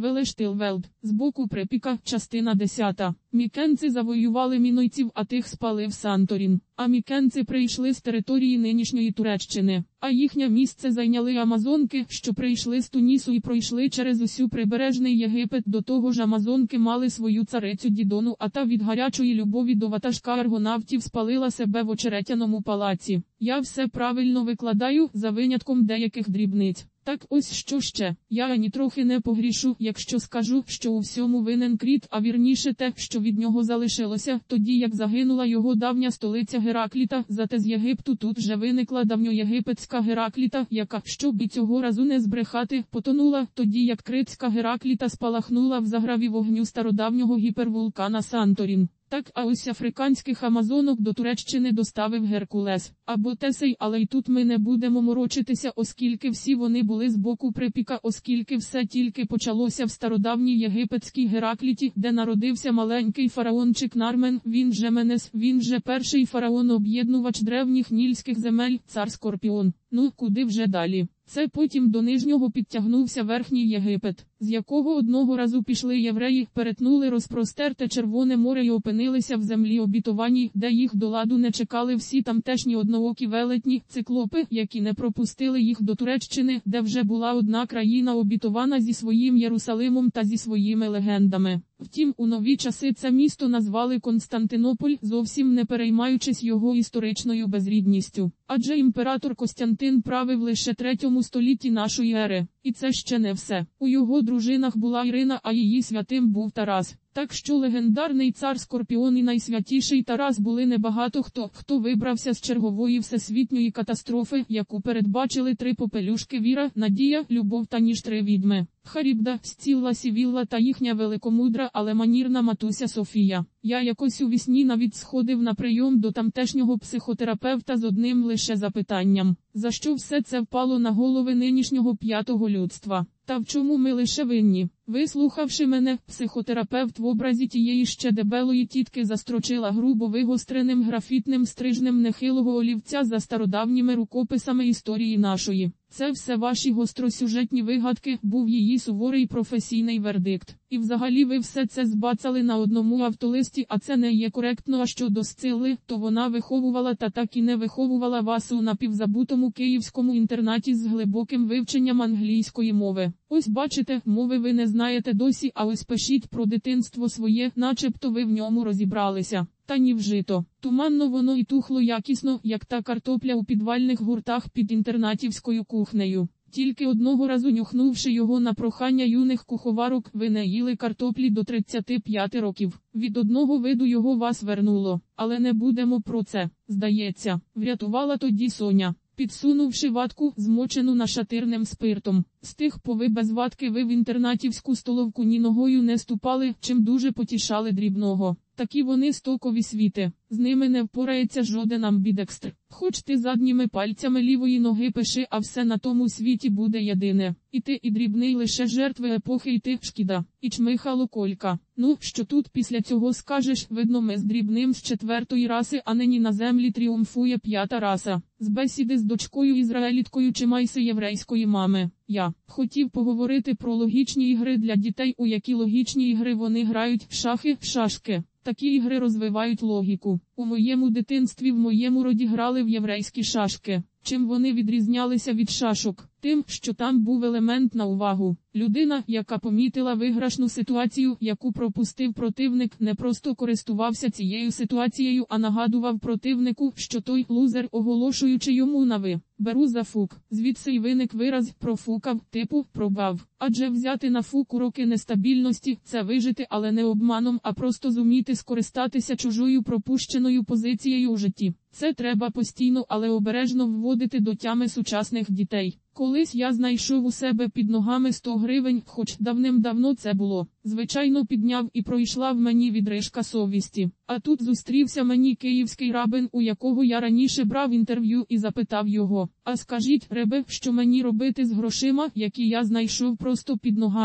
Велештилвелд, з боку припіка, частина 10. Мікенці завоювали мінойців, а тих спалив Санторін. А мікенці прийшли з території нинішньої Туреччини, а їхнє місце зайняли амазонки, що прийшли з Тунісу і пройшли через усю прибережний Єгипет. До того ж амазонки мали свою царицю Дідону, а та від гарячої любові до ватажка аргонавтів спалила себе в очеретяному палаці. Я все правильно викладаю, за винятком деяких дрібниць. Так ось що ще, я ані трохи не погрішу, якщо скажу, що у всьому винен Кріт, а вірніше те, що від нього залишилося, тоді як загинула його давня столиця Геракліта, зате з Єгипту тут вже виникла давньоєгипетська Геракліта, яка, щоб і цього разу не збрехати, потонула, тоді як критська Геракліта спалахнула в заграві вогню стародавнього гіпервулкана Санторін. Так, а ось африканських амазонок до Туреччини доставив Геркулес, або Тесей, але й тут ми не будемо морочитися, оскільки всі вони були з боку припіка, оскільки все тільки почалося в стародавній єгипетській Геракліті, де народився маленький фараончик Нармен, він же Менес, він же перший фараон-об'єднувач древніх нільських земель, цар Скорпіон. Ну, куди вже далі? Це потім до нижнього підтягнувся верхній Єгипет, з якого одного разу пішли євреї, перетнули розпростерте Червоне море і опинилися в землі обітованій, де їх до ладу не чекали всі тамтешні одноокі велетні, циклопи, які не пропустили їх до Туреччини, де вже була одна країна обітована зі своїм Єрусалимом та зі своїми легендами. Втім, у нові часи це місто назвали Константинополь, зовсім не переймаючись його історичною безрідністю. Адже імператор Костянтин правив лише 3 столітті нашої ери. І це ще не все. У його дружинах була Ірина, а її святим був Тарас. Так що легендарний цар Скорпіон і найсвятіший Тарас були небагато хто вибрався з чергової всесвітньої катастрофи, яку передбачили 3 попелюшки: Віра, Надія, Любов та ніж 3 відьми. Харібда, Сцілла, Сівілла та їхня великомудра, але манірна матуся Софія. Я якось у вісні навіть сходив на прийом до тамтешнього психотерапевта з одним лише запитанням: за що все це впало на голови нинішнього п'ятого людства? Та в чому ми лише винні? Вислухавши мене, психотерапевт в образі тієї ще дебелої тітки застрочила грубо вигостреним графітним стрижнем нехилого олівця за стародавніми рукописами історії нашої. Це все ваші гостросюжетні вигадки, був її суворий професійний вердикт. І взагалі ви все це збацали на одному автолисті, а це не є коректно. А щодо Сцилли, то вона виховувала та так і не виховувала вас у напівзабутому київському інтернаті з глибоким вивченням англійської мови. Ось бачите, мови ви не знаєте досі, а ось пишіть про дитинство своє, начебто ви в ньому розібралися. Та ні вжито. Туманно воно і тухло якісно, як та картопля у підвальних гуртах під інтернатівською кухнею. Тільки одного разу нюхнувши його на прохання юних куховарок, ви не їли картоплі до 35 років. Від одного виду його вас вернуло. Але не будемо про це. Здається, врятувала тоді Соня, підсунувши ватку, змочену нашатирним спиртом. З тих пови без ватки ви в інтернатівську столовку ні ногою не ступали, чим дуже потішали дрібного. Такі вони стокові світи, з ними не впорається жоден амбідекстр. Хоч ти задніми пальцями лівої ноги пиши, а все на тому світі буде єдине. І ти, і дрібний лише жертви епохи, і ти, шкіда, і чмихало Колька. Ну, що тут після цього скажеш? Видно, ми з дрібним з 4-ї раси, а нині на землі тріумфує 5-та раса. З бесіди з дочкою ізраїліткою чи майси єврейської мами. Я хотів поговорити про логічні ігри для дітей, у які логічні ігри вони грають, шахи, шашки. Такі ігри розвивають логіку. У моєму дитинстві в моєму роді грали в єврейські шашки. Чим вони відрізнялися від шашок? Тим, що там був елемент на увагу. Людина, яка помітила виграшну ситуацію, яку пропустив противник, не просто користувався цією ситуацією, а нагадував противнику, що той лузер, оголошуючи йому на ви. Беру за фук. Звідси й виник вираз «профукав», типу «пробав». Адже взяти на фук уроки нестабільності – це вижити, але не обманом, а просто зуміти скористатися чужою пропущеною позицією у житті. Це треба постійно, але обережно вводити до тями сучасних дітей. Колись я знайшов у себе під ногами 100 гривень, хоч давним-давно це було. Звичайно, підняв і пройшла в мені відрижка совісті. А тут зустрівся мені київський рабин, у якого я раніше брав інтерв'ю, і запитав його: «А скажіть, ребе, що мені робити з грошима, які я знайшов просто під ногами?»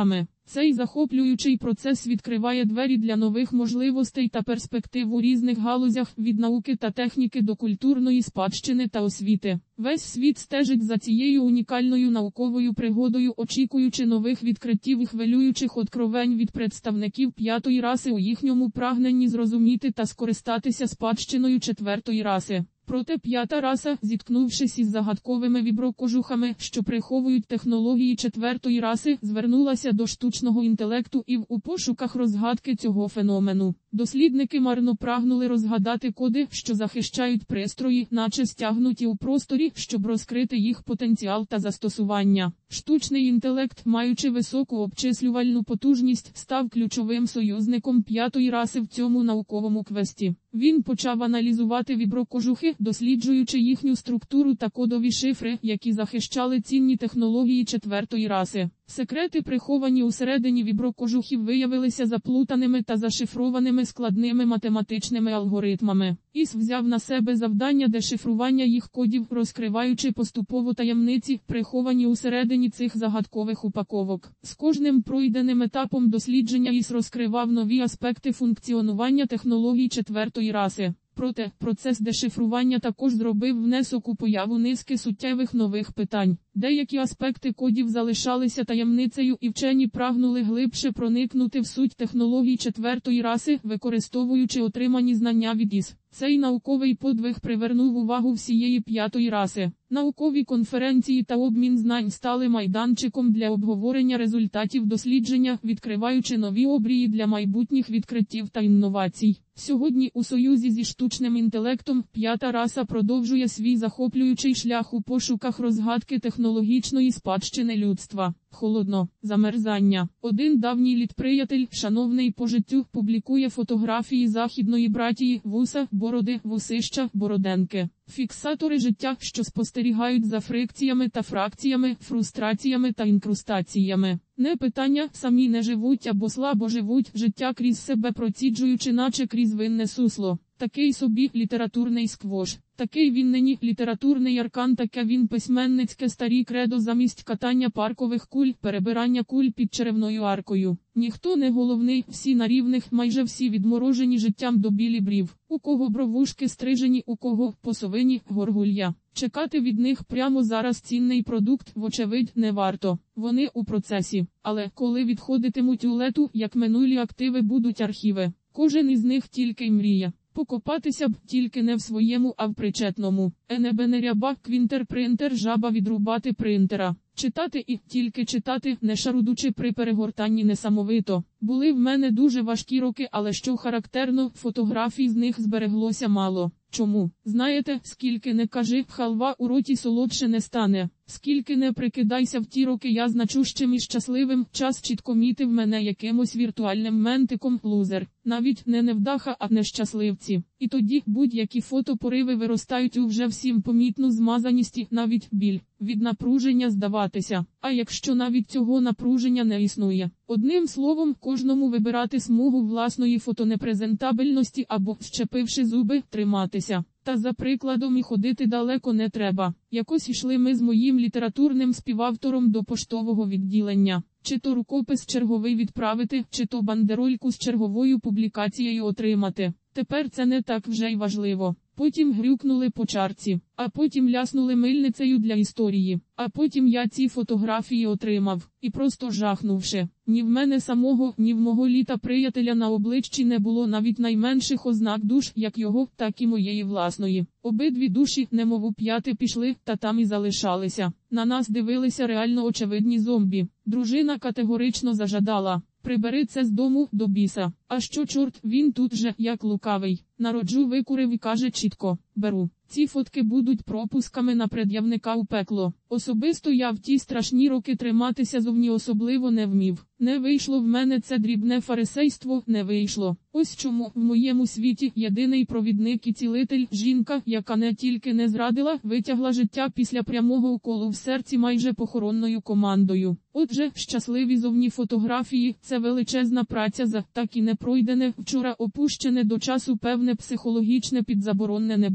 Цей захоплюючий процес відкриває двері для нових можливостей та перспектив у різних галузях, від науки та техніки до культурної спадщини та освіти. Весь світ стежить за цією унікальною науковою пригодою, очікуючи нових відкриттів і хвилюючих откровень від представників п'ятої раси у їхньому прагненні зрозуміти та скористатися спадщиною четвертої раси. Проте п'ята раса, зіткнувшись із загадковими віброкожухами, що приховують технології четвертої раси, звернулася до штучного інтелекту і у пошуках розгадки цього феномену. Дослідники марно прагнули розгадати коди, що захищають пристрої, наче стягнуті у просторі, щоб розкрити їх потенціал та застосування. Штучний інтелект, маючи високу обчислювальну потужність, став ключовим союзником п'ятої раси в цьому науковому квесті. Він почав аналізувати віброкожухи, досліджуючи їхню структуру та кодові шифри, які захищали цінні технології четвертої раси. Секрети, приховані усередині віброкожухів, виявилися заплутаними та зашифрованими складними математичними алгоритмами. ІС взяв на себе завдання дешифрування їх кодів, розкриваючи поступово таємниці, приховані усередині цих загадкових упаковок. З кожним пройденим етапом дослідження ІС розкривав нові аспекти функціонування технологій четвертої раси. Проте, процес дешифрування також зробив внесок у появу низки суттєвих нових питань. Деякі аспекти кодів залишалися таємницею, і вчені прагнули глибше проникнути в суть технологій четвертої раси, використовуючи отримані знання від ІС. Цей науковий подвиг привернув увагу всієї п'ятої раси. Наукові конференції та обмін знань стали майданчиком для обговорення результатів дослідження, відкриваючи нові обрії для майбутніх відкриттів та інновацій. Сьогодні у союзі зі штучним інтелектом п'ята раса продовжує свій захоплюючий шлях у пошуках розгадки технологічної спадщини людства. Холодно. Замерзання. Один давній літприятель, шановний по життю, публікує фотографії західної братії, вуса, бороди, вусища, бороденки. Фіксатори життя, що спостерігають за фрикціями та фракціями, фрустраціями та інкрустаціями. Не питання, самі не живуть або слабо живуть, життя крізь себе проціджуючи, наче крізь винне сусло. Такий собі літературний сквош. Такий він нині літературний аркан, таке він письменницьке старі кредо замість катання паркових куль, перебирання куль під черевною аркою. Ніхто не головний, всі на рівних, майже всі відморожені життям до білі брів. У кого бровушки стрижені, у кого посовині, горгулья. Чекати від них прямо зараз цінний продукт, вочевидь, не варто. Вони у процесі. Але коли відходитимуть у лету, як минулі активи, будуть архіви. Кожен із них тільки й мріє. Покопатися б, тільки не в своєму, а в причетному. Енебенеряба, квінтер-принтер, жаба відрубати принтера. Читати і тільки читати, не шарудучи при перегортанні несамовито. Були в мене дуже важкі роки, але що характерно, фотографій з них збереглося мало. Чому? Знаєте, скільки не кажи, халва у роті солодше не стане. Скільки не прикидайся в ті роки, я значущим і щасливим, час чітко мітив мене якимось віртуальним ментиком, лузер. Навіть не невдаха, а нещасливці. І тоді будь-які фотопориви виростають у вже всім помітну змазаність і навіть біль. Від напруження здаватися. А якщо навіть цього напруження не існує? Одним словом, кожному вибирати смугу власної фотонепрезентабельності або, щепивши зуби, триматися. Та за прикладом і ходити далеко не треба. Якось йшли ми з моїм літературним співавтором до поштового відділення. Чи то рукопис черговий відправити, чи то бандерольку з черговою публікацією отримати. Тепер це не так вже й важливо. Потім грюкнули по чарці, а потім ляснули мильницею для історії. А потім я ці фотографії отримав. І просто жахнувши. Ні в мене самого, ні в мого літа-приятеля на обличчі не було навіть найменших ознак душ, як його, так і моєї власної. Обидві душі, немов у п'яти, пішли, та там і залишалися. На нас дивилися реально очевидні зомбі. Дружина категорично зажадала: прибери це з дому, до біса. А що чорт, він тут же, як лукавий. Народжу викурив і каже чітко: беру. Ці фотки будуть пропусками на пред'явника у пекло. Особисто я в ті страшні роки триматися зовні особливо не вмів. Не вийшло в мене це дрібне фарисейство, не вийшло. Ось чому в моєму світі єдиний провідник і цілитель – жінка, яка не тільки не зрадила, витягла життя після прямого уколу в серці майже похоронною командою. Отже, щасливі зовні фотографії – це величезна праця за так і не пройдене, вчора опущене до часу певне психологічне підзаборонне небуття.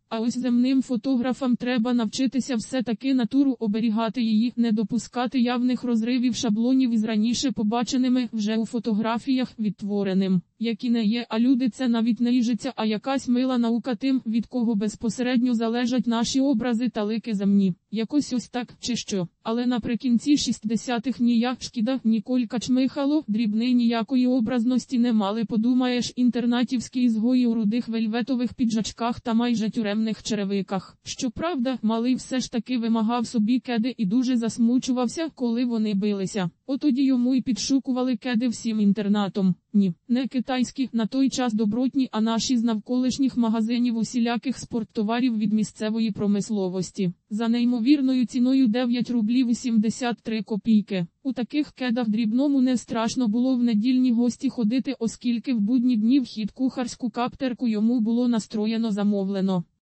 А ось земним фотографам треба навчитися все-таки натуру оберігати її, не допускати явних розривів шаблонів із раніше побаченими вже у фотографіях відтвореним, які не є, а люди це навіть не їжиться, а якась мила наука тим, від кого безпосередньо залежать наші образи та лики земні. Якось ось так, чи що. Але наприкінці 60-х ніяк Шкіда, Ніколька Чмихало, дрібни ніякої образності не мали, подумаєш, інтернатівські ізгої у рудих вельветових піджачках та майже тюремних черевиках. Щоправда, малий все ж таки вимагав собі кеди і дуже засмучувався, коли вони билися. Отоді йому й підшукували кеди всім інтернатом. Ні, не китайські, на той час добротні, а наші з навколишніх магазинів усіляких спорттоварів від місцевої промисловості. За неймовірною ціною 9 рублів і 73 копійки. У таких кедах дрібному не страшно було в недільні гості ходити, оскільки в будні дні вхід кухарську каптерку йому було настроєно замовлено.